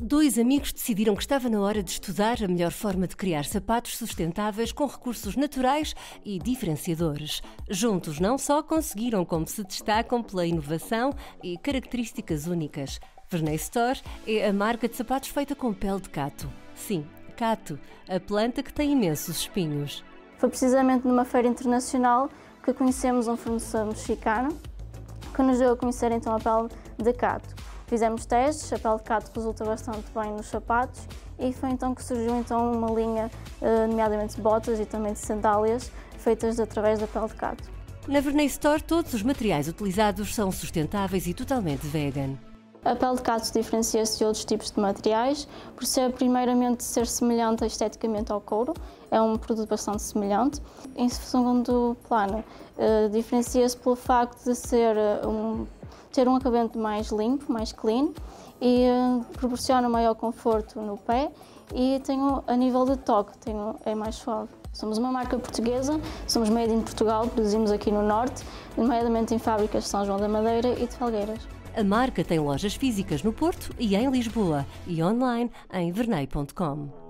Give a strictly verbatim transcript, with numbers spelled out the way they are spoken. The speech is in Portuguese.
Dois amigos decidiram que estava na hora de estudar a melhor forma de criar sapatos sustentáveis com recursos naturais e diferenciadores. Juntos não só conseguiram, como se destacam pela inovação e características únicas. Verney Store é a marca de sapatos feita com pele de cato. Sim, cato, a planta que tem imensos espinhos. Foi precisamente numa feira internacional que conhecemos um fornecedor mexicano que nos deu a conhecer então a pele de cato. Fizemos testes, a pele de cato resulta bastante bem nos sapatos e foi então que surgiu então uma linha, nomeadamente de botas e também de sandálias, feitas através da pele de cato. Na Verney Store, todos os materiais utilizados são sustentáveis e totalmente vegan. A pele de cato diferencia-se de outros tipos de materiais por ser, primeiramente, ser semelhante esteticamente ao couro, é um produto bastante semelhante. Em segundo plano, diferencia-se pelo facto de ser um ter um acabamento mais limpo, mais clean e uh, proporciona maior conforto no pé e tem, a nível de toque tem, é mais suave. Somos uma marca portuguesa, somos made in Portugal, produzimos aqui no Norte, nomeadamente em fábricas de São João da Madeira e de Felgueiras. A marca tem lojas físicas no Porto e em Lisboa e online em verney ponto com.